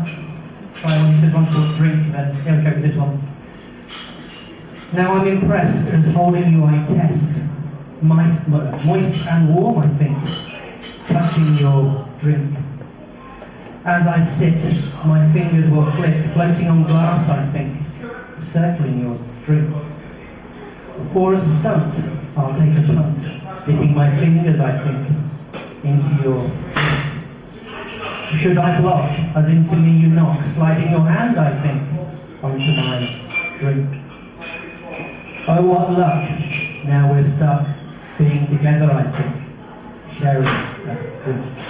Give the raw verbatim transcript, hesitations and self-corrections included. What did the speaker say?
Try one, this one's called Drink, then see how we go with this one. Now I'm impressed, as holding you I test, moist, moist and warm I think, touching your drink. As I sit, my fingers will flit, floating on glass I think, circling your drink. For a stunt, I'll take a punt, dipping my fingers I think, into your drink. Should I block, as into me you knock, sliding your hand I think, onto my drink. Oh, what luck, now we're stuck, being together, I think, sharing that drink.